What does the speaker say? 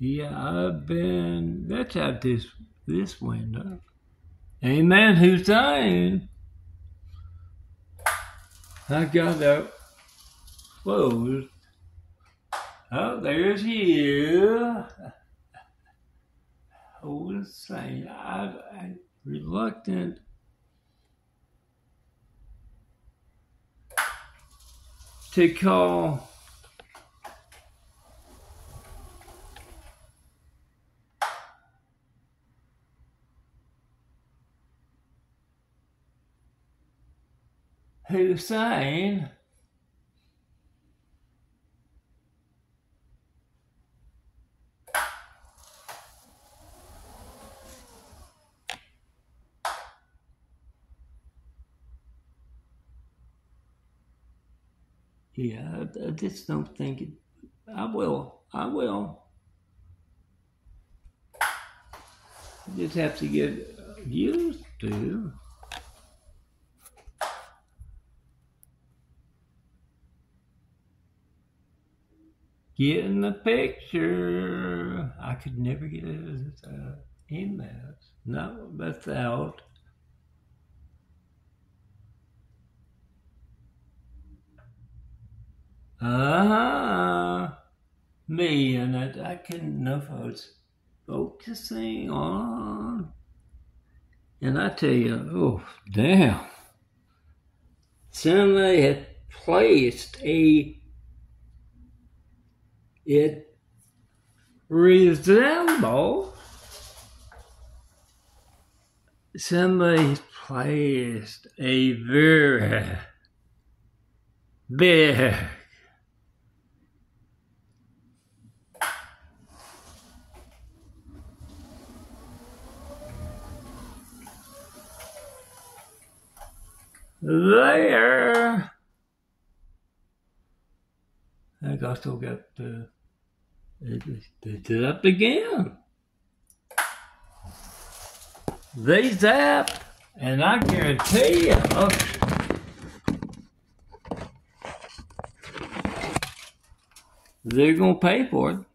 Yeah, let's have this window. Amen, Hussein. I got that closed. Oh, there's you. Hussein, I'm reluctant to call Hussein. Yeah, I just don't think it. I will. I just have to get used to getting the picture. I could never get it emails. Not without. Me, and I couldn't know if I was focusing on. And I tell you, oh, damn. Somebody had placed it resembles, somebody placed a very big there. I also got it up again. They zap, and I guarantee you, they're gonna pay for it.